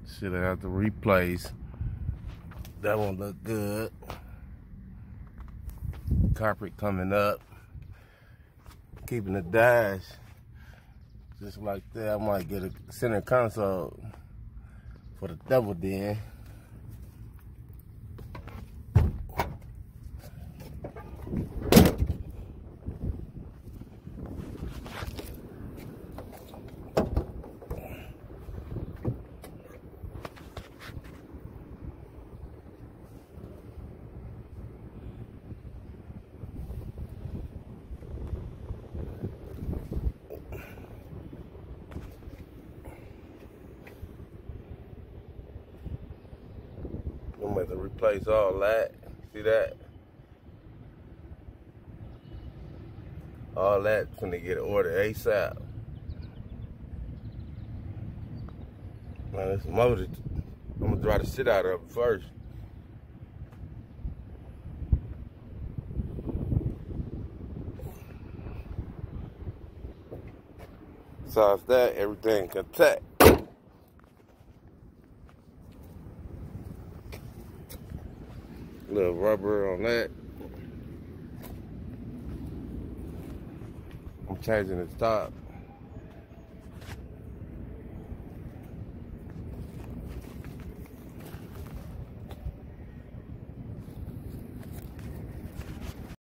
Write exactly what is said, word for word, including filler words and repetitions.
Should have to replace. That one look good. Carpet coming up. Keeping the dash just like that. I might get a center console for the double den. I'm going to replace all that. See that? All that's going to get ordered ASAP. Man, this motor, I'm going to dry the shit out of it first. Besides that, everything intact. Little rubber on that. I'm changing the top.